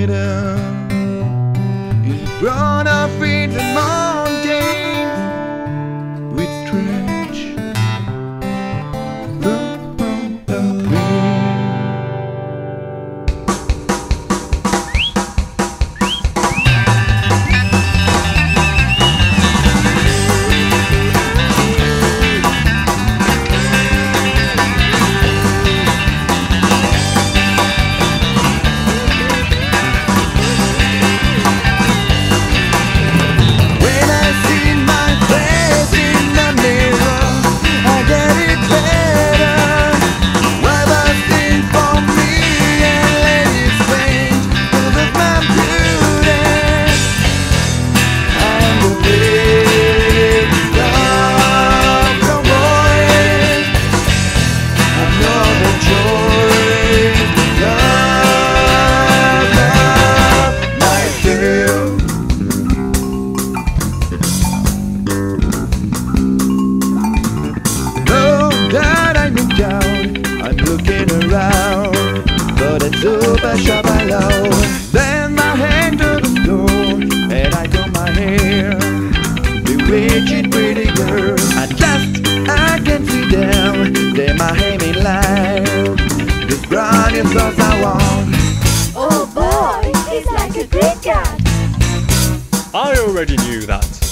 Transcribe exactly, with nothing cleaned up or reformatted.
later. Is brought up in the mountain with strange shop I love. Then I hang to the floor and I comb my hair. Bewitching pretty girl. At last I can see them. They're my aiming line. This brand is all I want. Oh boy, he's like a great cat. I already knew that.